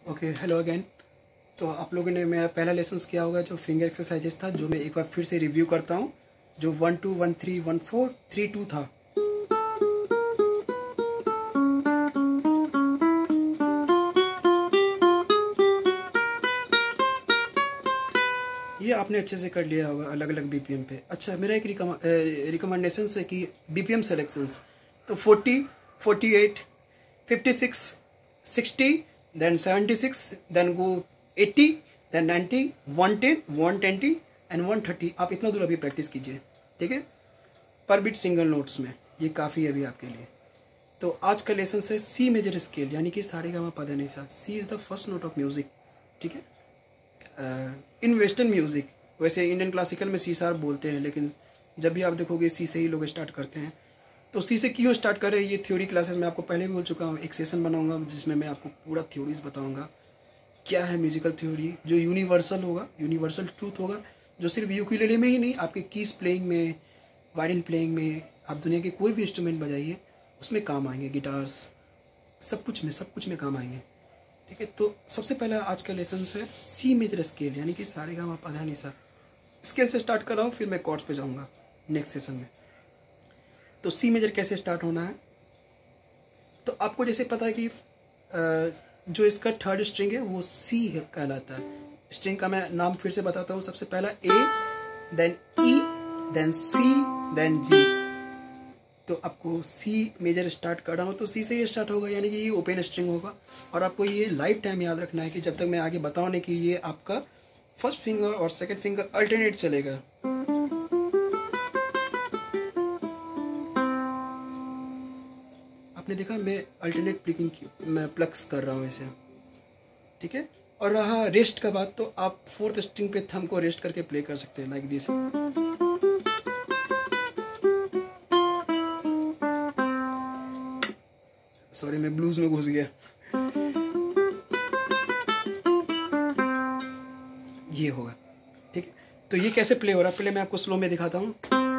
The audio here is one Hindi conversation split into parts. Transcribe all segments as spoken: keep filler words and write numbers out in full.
Okay, hello again. तो आप लोगों ने मेरा पहला लेसन किया होगा जो फिंगर एक्सरसाइजेस था, जो मैं एक बार फिर से रिव्यू करता हूँ। जो one two one three one four three two था। ये आपने अच्छे से कर लिया होगा अलग अलग बीपीएम पे। अच्छा, मेरा एक रिकमेंडेशन है कि बीपीएम सेलेक्शंस तो forty, forty eight, fifty six, sixty, then seventy six, then go eighty, then ninety, one ten, one twenty and one thirty. आप इतना दूर अभी प्रैक्टिस कीजिए, ठीक है, पर बीट सिंगल नोट्स में। ये काफ़ी है अभी आपके लिए। तो आज का लेसन है सी मेजर स्केल, यानी कि सारे गा मा पा धा नी सा। C is the first note of music, ठीक है। इन वेस्टर्न म्यूज़िक, वैसे इंडियन क्लासिकल में सी शार्प बोलते हैं, लेकिन जब भी आप देखोगे सी से ही लोग स्टार्ट करते हैं। तो सी से क्यों स्टार्ट करें, ये थ्योरी क्लासेस में आपको पहले भी बोल चुका हूँ। एक सेशन बनाऊंगा जिसमें मैं आपको पूरा थ्योरीज बताऊंगा, क्या है म्यूजिकल थ्योरी, जो यूनिवर्सल होगा, यूनिवर्सल ट्रूथ होगा, जो सिर्फ यूकेलेले में ही नहीं, आपके कीज प्लेइंग में, वायलिन प्लेइंग में, आप दुनिया के कोई भी इंस्ट्रूमेंट बजाइए उसमें काम आएंगे, गिटार्स, सब कुछ में सब कुछ में काम आएंगे, ठीक है। तो सबसे पहला आज का लेसन है सी मेजर स्केल, यानी कि सारे गा मा पा धा नी सा स्केल से स्टार्ट कर रहा हूँ, फिर मैं कॉर्ड्स पे जाऊँगा नेक्स्ट सेशन में। तो सी मेजर कैसे स्टार्ट होना है, तो आपको जैसे पता है कि जो इसका थर्ड स्ट्रिंग है वो सी है कहलाता है। स्ट्रिंग का मैं नाम फिर से बताता हूँ। सबसे पहला A, then E, then C, then G. तो आपको सी मेजर स्टार्ट कर रहा हूँ तो सी से ये स्टार्ट होगा, यानी कि ये ओपन स्ट्रिंग होगा। और आपको ये लाइफ टाइम याद रखना है कि जब तक मैं आगे बताऊँ नहीं कि ये आपका फर्स्ट फिंगर और सेकंड फिंगर अल्टरनेट चलेगा। आपने देखा मैं अल्टरनेट प्लिकिंग मैं प्लक्स कर रहा हूँ इसे, ठीक है। और रहा रेस्ट का बात, तो आप फोर्थ स्ट्रिंग पे थंब को रेस्ट करके प्ले कर सकते हैं, लाइक दिस। सॉरी, मैं ब्लूज में घुस गया। ये होगा, ठीक है। तो ये कैसे प्ले हो रहा है पहले मैं आपको स्लो में दिखाता हूँ।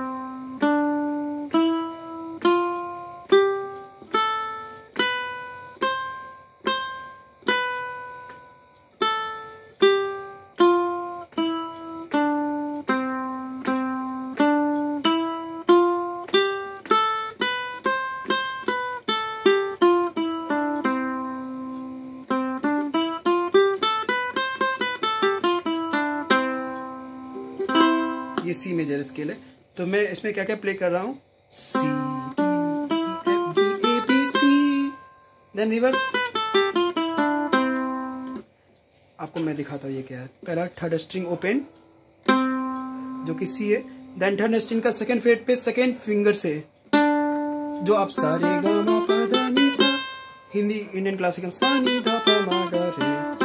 ये सी मेजर स्केल है। तो मैं इसमें क्या क्या प्ले कर रहा हूँ, C D E F G A B C, then reverse. आपको मैं दिखाता हूँ ये क्या है। पहला थर्ड स्ट्रिंग ओपन जो कि सी है, देन थर्ड स्ट्रिंग का सेकंड फ्रेट पे सेकंड फिंगर से, जो आप सारे गा मा पा धा नी सा, हिंदी इंडियन क्लासिकल सा नी धा पा मा गा रे सा।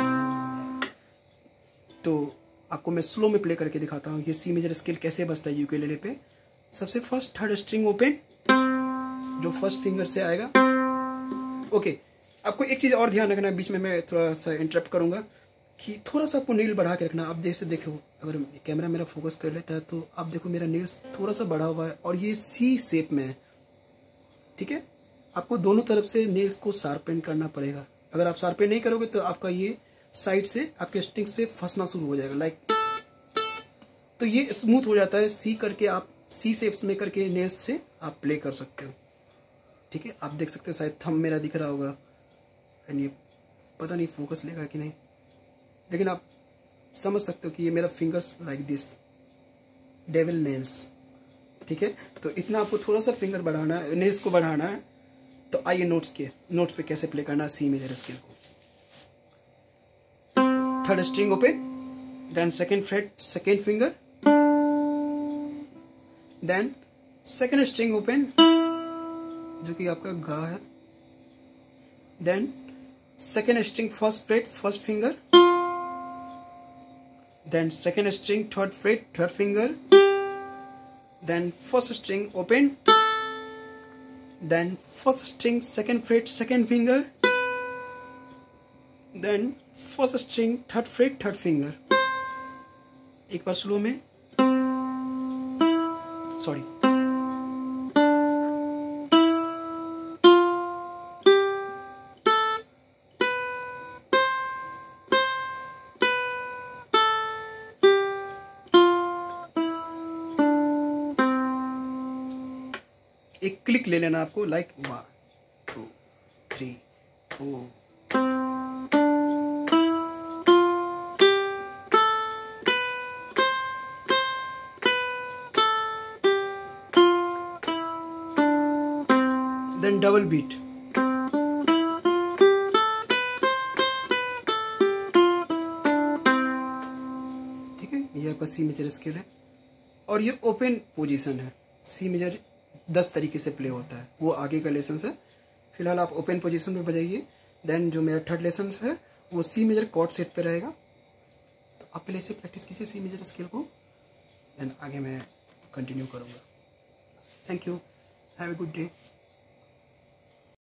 तो आपको मैं स्लो में प्ले करके दिखाता हूँ ये सी मेजर स्केल कैसे बजता है यूकेलेले पे। सबसे फर्स्ट थर्ड स्ट्रिंग ओपन जो फर्स्ट फिंगर से आएगा। ओके, आपको एक चीज़ और ध्यान रखना है, बीच में मैं थोड़ा सा इंटरप्ट करूँगा कि थोड़ा सा आपको नील बढ़ा के रखना। आप जैसे देखो, अगर कैमरा मेरा फोकस कर लेता है तो आप देखो मेरा नील्स थोड़ा सा बढ़ा हुआ है और ये सी शेप में है, ठीक है। आपको दोनों तरफ से नेल्स को शार्पेन करना पड़ेगा। अगर आप शार्पेन नहीं करोगे तो आपका ये साइड से आपके स्ट्रिंग्स पे फंसना शुरू हो जाएगा, लाइक। तो ये स्मूथ हो जाता है सी करके, आप सी शेप्स में करके नेल्स से आप प्ले कर सकते हो, ठीक है। आप देख सकते हो, शायद थंब मेरा दिख रहा होगा, एंड ये पता नहीं फोकस लेगा कि नहीं, लेकिन आप समझ सकते हो कि ये मेरा fingers like this, devil nails, ठीक है। तो इतना आपको थोड़ा सा फिंगर बढ़ाना है, नेल्स को बढ़ाना है। तो आइए नोट्स के नोट्स पे कैसे प्ले करना है सी मेजर स्केल को। Third string open, then second fret second finger, then second string open जो कि आपका गा है, then second string first fret first finger, then second string third fret third finger, then first string open, then first string second fret second finger, then first string third fret third finger. एक बार स्लो में, सॉरी, एक क्लिक ले लेना आपको, like one to three four. Then double beat, ठीक है। ये आपका सी मेजर स्केल है और ये ओपन पोजीशन है। सी मेजर दस तरीके से प्ले होता है, वो आगे का लेसन है। फिलहाल आप ओपन पोजीशन पे बजाइए। देन जो मेरा थर्ड लेसन है वो सी मेजर कॉर्ड सेट पे रहेगा, तो आप पहले से प्रैक्टिस कीजिए सी मेजर स्केल को, देन आगे मैं कंटिन्यू करूँगा। Thank you, have a good day.